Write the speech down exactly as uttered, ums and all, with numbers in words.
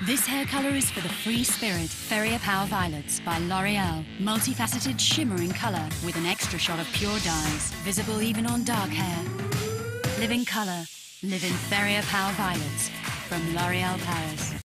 This hair color is for the free spirit. Feria Power Violets by L'Oreal. Multifaceted, shimmering color with an extra shot of pure dyes. Visible even on dark hair. Live in color. Live in Feria Power Violets from L'Oreal Paris.